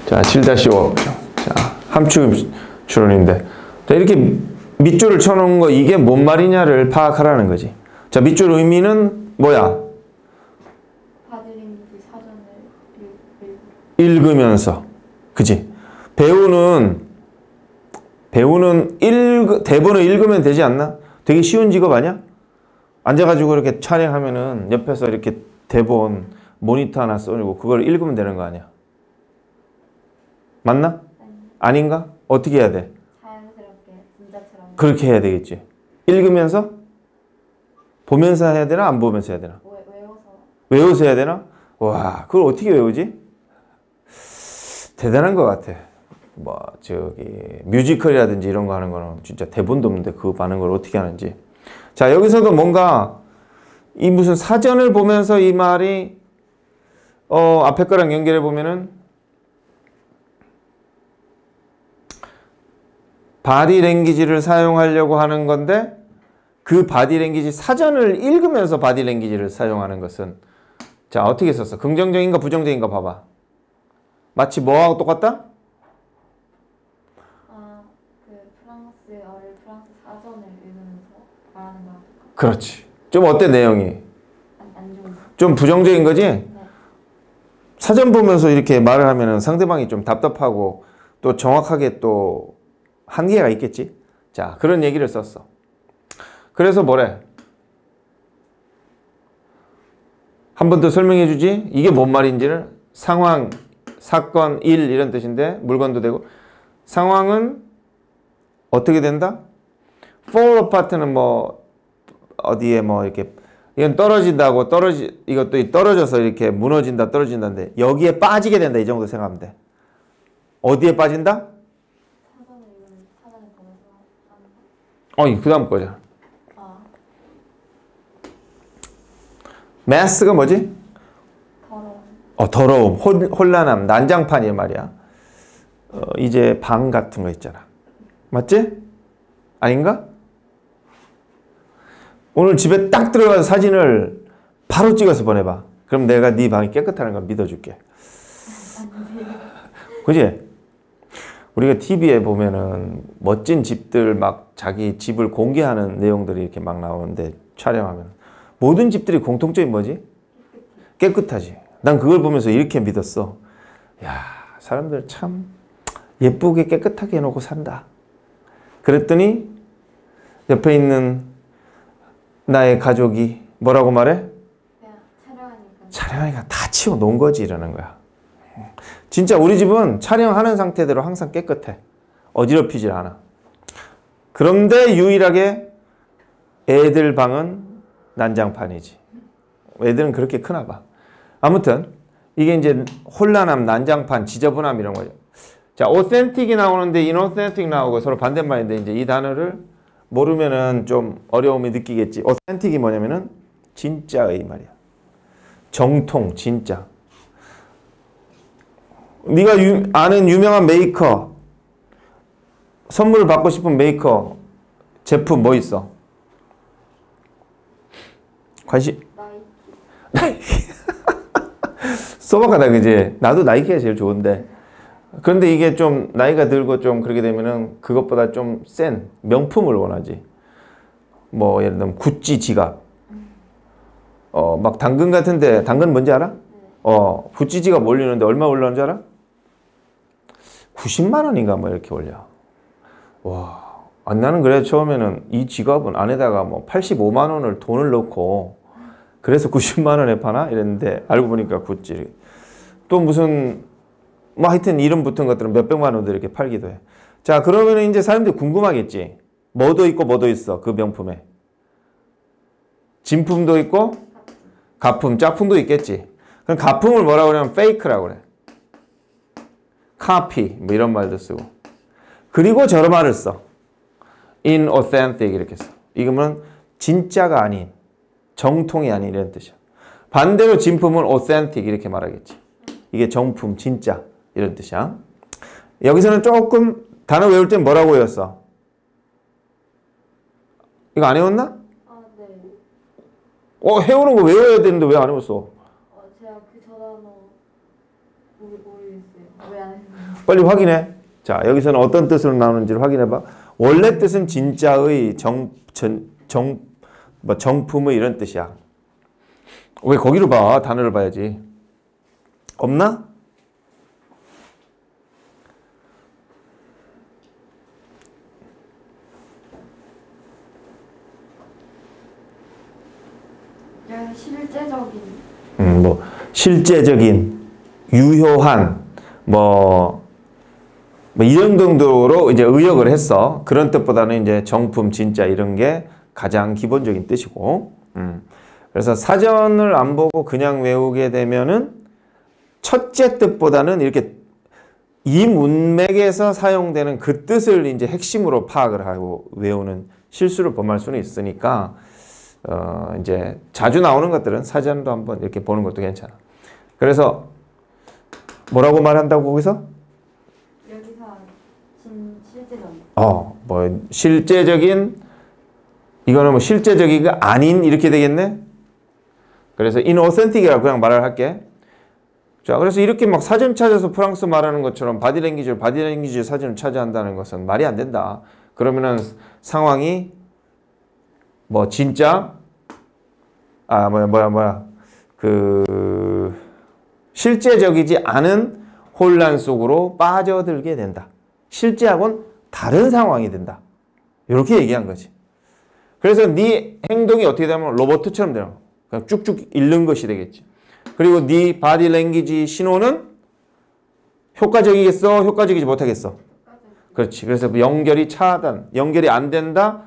자, 7-5. 자, 함축 추론인데. 자, 이렇게 밑줄을 쳐놓은 거 이게 뭔 말이냐를 파악하라는 거지. 자, 밑줄 의미는 뭐야? 바디랭귀지 사전을 읽으면서. 그지? 배우는 대본을 읽으면 되지 않나? 되게 쉬운 직업 아니야? 앉아가지고 이렇게 촬영하면은 옆에서 이렇게 대본 모니터 하나 써주고 그걸 읽으면 되는 거 아니야? 맞나? 아닌가? 어떻게 해야 돼? 자연스럽게 진짜처럼 그렇게 해야 되겠지. 읽으면서? 보면서 해야 되나? 안 보면서 해야 되나? 외워서 해야 되나? 와, 그걸 어떻게 외우지? 대단한 것 같아. 뭐 뮤지컬이라든지 이런 거 하는 거는 진짜 대본도 없는데 그거 하는 걸 어떻게 하는지. 자, 여기서도 뭔가 이 무슨 사전을 보면서 이 말이 앞에 거랑 연결해 보면은 바디랭귀지를 사용하려고 하는 건데 그 바디랭귀지 사전을 읽으면서 바디랭귀지를 사용하는 것은 자, 어떻게 썼어? 긍정적인가 부정적인가 봐봐. 마치 뭐하고 똑같다? 그 프랑스어를 프랑스 사전을 읽으면서 말하는 거랑 똑같아. 그렇지. 좀 어때 내용이? 안 좋은 거. 좀 부정적인 거지? 네. 사전 보면서 이렇게 말을 하면은 상대방이 좀 답답하고 또 정확하게 또 한계가 있겠지? 자, 그런 얘기를 썼어. 그래서 뭐래? 한 번 더 설명해 주지? 이게 뭔 말인지를 상황, 사건, 일 이런 뜻인데 물건도 되고 상황은 어떻게 된다? fall apart는 뭐 어디에 뭐 이렇게 이건 떨어진다고 이것도 떨어져서 이렇게 무너진다 떨어진다인데 여기에 빠지게 된다 이 정도 생각하면 돼. 어디에 빠진다? 사전을 읽으면 사전을 보면서 하는 거. 그 다음 거잖아. 메스가 뭐지? 더러움, 혼란함, 난장판이 말이야. 이제 방 같은 거 있잖아. 맞지? 아닌가? 오늘 집에 딱 들어가서 사진을 바로 찍어서 보내봐. 그럼 내가 네 방이 깨끗하는 걸 믿어줄게. 그지? 우리가 TV에 보면은 멋진 집들 막 자기 집을 공개하는 내용들이 이렇게 막 나오는데 촬영하면 모든 집들이 공통점이 뭐지? 깨끗하지. 난 그걸 보면서 이렇게 믿었어. 야, 사람들 참 예쁘게 깨끗하게 해놓고 산다. 그랬더니 옆에 있는 나의 가족이 뭐라고 말해? 촬영하니까 다 치워놓은 거지 이러는 거야. 진짜 우리 집은 촬영하는 상태대로 항상 깨끗해. 어지럽히질 않아. 그런데 유일하게 애들 방은 난장판이지. 애들은 그렇게 크나 봐. 아무튼 이게 이제 혼란함, 난장판, 지저분함 이런 거죠. 자, authentic이 나오는데 inauthentic 나오고 서로 반대말인데 이제 이 단어를 모르면은 좀 어려움이 느끼겠지. authentic이 뭐냐면은 진짜의 말이야. 정통, 진짜. 네가 아는 유명한 메이커, 선물을 받고 싶은 메이커 제품 뭐 있어? 관심? 나이키. 소박하다, 그지? 나도 나이키가 제일 좋은데. 그런데 이게 좀 나이가 들고 좀 그렇게 되면은 그것보다 좀 센 명품을 원하지. 뭐 예를 들면 구찌 지갑. 막 당근 같은데, 당근 뭔지 알아? 구찌 지갑 올리는데 얼마 올라오는지 알아? 90만 원인가 뭐 이렇게 올려. 와. 나는 그래 처음에는 이 지갑은 안에다가 뭐 85만 원을 돈을 넣고 그래서 90만 원에 파나? 이랬는데 알고 보니까 구찌. 또 무슨 뭐 하여튼 이름 붙은 것들은 몇백만 원도 이렇게 팔기도 해. 자, 그러면 이제 사람들이 궁금하겠지. 뭐도 있고 뭐도 있어. 그 명품에. 진품도 있고 가품, 짝품도 있겠지. 그럼 가품을 뭐라고 그러냐면 fake라고 그래. copy 뭐 이런 말도 쓰고. 그리고 저런 말을 써. inauthentic 이렇게 써. 이거는 진짜가 아닌, 정통이 아닌 이런 뜻이야. 반대로 진품은 authentic 이렇게 말하겠지. 이게 정품, 진짜 이런 뜻이야. 여기서는 조금 단어 외울 땐 뭐라고 외웠어? 이거 안 외웠나? 네. 해오는 거 외워야 되는데 왜 안 외웠어? 제가 그 저단어 모르겠어요. 모르겠어요. 왜 안 했는지. 빨리 확인해. 자, 여기서는 어떤 뜻으로 나오는지를 확인해봐. 원래 뜻은 진짜의 정품의 이런 뜻이야. 왜 거기로 봐? 단어를 봐야지. 없나? 여기 실제적인. 뭐 실제적인, 유효한, 뭐 이런 정도로 이제 의역을 했어. 그런 뜻보다는 이제 정품, 진짜 이런 게 가장 기본적인 뜻이고. 그래서 사전을 안 보고 그냥 외우게 되면은 첫째 뜻보다는 이렇게 이 문맥에서 사용되는 그 뜻을 이제 핵심으로 파악을 하고 외우는 실수를 범할 수는 있으니까 이제 자주 나오는 것들은 사전도 한번 이렇게 보는 것도 괜찮아. 그래서 뭐라고 말한다고 거기서? 여기서 실제적인. 뭐 실제적인 이거는 뭐 실제적이가 아닌 이렇게 되겠네. 그래서 inauthentic이라고 그냥 말을 할게. 자, 그래서 이렇게 막 사전 찾아서 프랑스 말하는 것처럼 바디랭귀지 사전을 찾아한다는 것은 말이 안 된다. 그러면은 상황이 뭐 진짜 실제적이지 않은 혼란 속으로 빠져들게 된다. 실제하고는 다른 상황이 된다. 이렇게 얘기한 거지. 그래서 네 행동이 어떻게 되면 로봇처럼 되는 거야. 그냥 쭉쭉 읽는 것이 되겠지. 그리고 네 바디 랭귀지 신호는 효과적이겠어? 효과적이지 못하겠어? 그렇지. 그래서 연결이 안 된다.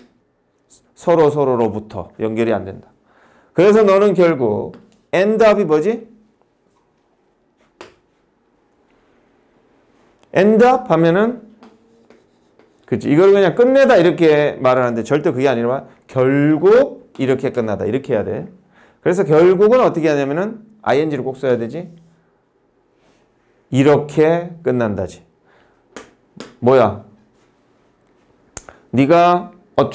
서로로부터 연결이 안 된다. 그래서 너는 결국 end up이 뭐지? end up 하면은 그렇지. 이걸 그냥 끝내다 이렇게 말을 하는데 절대 그게 아니라 결국 이렇게 끝나다 이렇게 해야 돼. 그래서 결국은 어떻게 하냐면은 ing를 꼭 써야 되지. 이렇게 끝난다지. 뭐야? 네가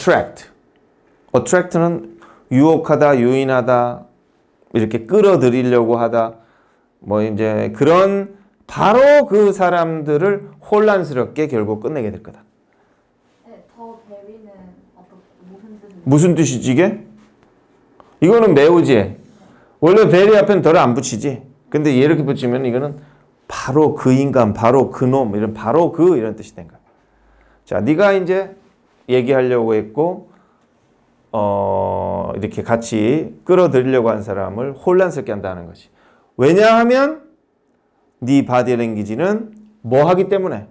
attract는 유혹하다, 유인하다, 이렇게 끌어들이려고 하다. 뭐 이제 그런 바로 그 사람들을 혼란스럽게 결국 끝내게 될 거다. 네, 더 대위는 무슨 뜻인가요? 무슨 뜻이지 이게? 이거는 매우지. 원래 very 앞에는 덜을 안 붙이지. 근데 이렇게 붙이면 이거는 바로 그 인간, 바로 그 놈, 이런 바로 그 이런 뜻이 된 거야. 자, 네가 이제 얘기하려고 했고, 이렇게 같이 끌어들이려고 한 사람을 혼란스럽게 한다는 것이. 왜냐하면 네 바디 랭귀지는 뭐 하기 때문에?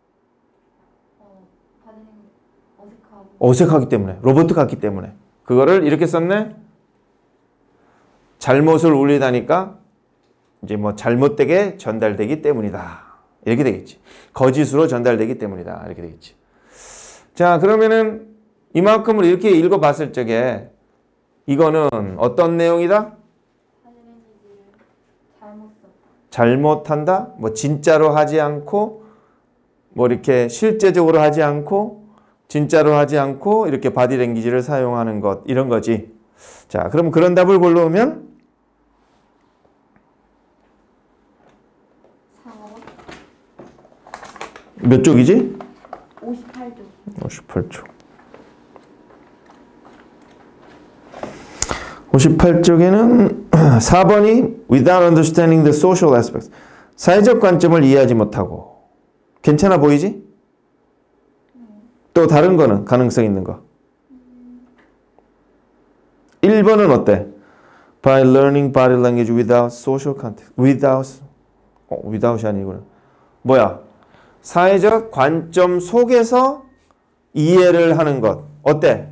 어색하기 때문에. 로봇 같기 때문에. 그거를 이렇게 썼네? 잘못을 울리다니까 이제 뭐 잘못되게 전달되기 때문이다. 이렇게 되겠지. 거짓으로 전달되기 때문이다. 이렇게 되겠지. 자, 그러면은 이만큼을 이렇게 읽어봤을 적에 이거는 어떤 내용이다? 잘못한다? 뭐 진짜로 하지 않고 뭐 이렇게 실제적으로 하지 않고 진짜로 하지 않고 이렇게 바디랭귀지를 사용하는 것 이런 거지. 자, 그럼 그런 답을 골라오면 몇 쪽이지? 58쪽. 58쪽. 58쪽에는 4번이 without understanding the social aspects. 사회적 관점을 이해하지 못하고. 괜찮아 보이지? 또 다른 거는 가능성 있는 거. 1번은 어때? By learning body language without social context. without이 아니구나. 뭐야? 사회적 관점 속에서 이해를 하는 것. 어때?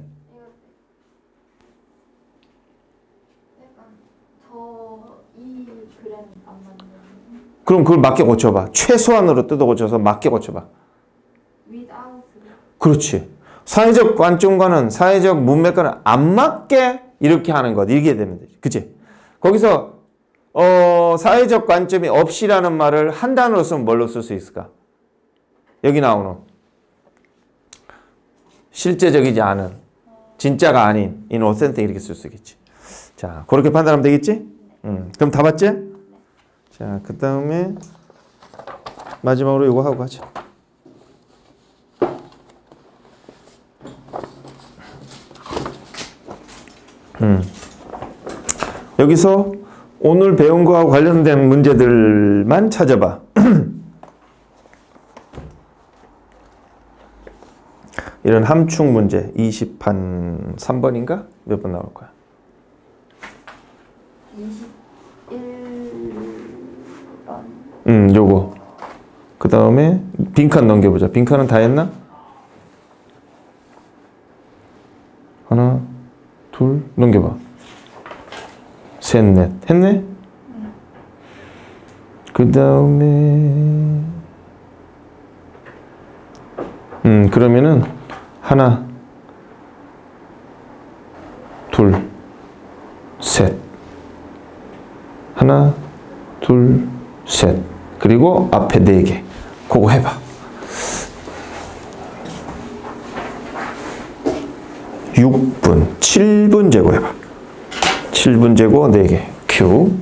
그럼 그걸 맞게 고쳐봐. 최소한으로 뜯어 고쳐서 맞게 고쳐봐. 그렇지. 사회적 관점과는 사회적 문맥과는 안 맞게 이렇게 하는 것. 이렇게 되면 되지. 그치? 거기서 사회적 관점이 없이라는 말을 한 단어로 쓰면 뭘로 쓸 수 있을까? 여기 나오는 실제적이지 않은 진짜가 아닌 inauthentic 이렇게 쓸 수 있겠지. 자, 그렇게 판단하면 되겠지? 그럼 다 봤지? 자, 그 다음에 마지막으로 이거 하고 가자. 여기서 오늘 배운 거하고 관련된 문제들만 찾아봐. 이런 함축 문제 20판 3번인가? 몇 번 나올 거야? 21번. 요거. 그 다음에 빈칸 넘겨보자. 빈칸은 다 했나? 하나, 둘, 넘겨봐. 셋, 넷. 했네? 그 다음에 그러면은 하나, 둘, 셋. 하나, 둘, 셋. 그리고 앞에 4개. 그거 해봐. 6분, 7분 제곱해봐. 7분 제곱 4개. Q.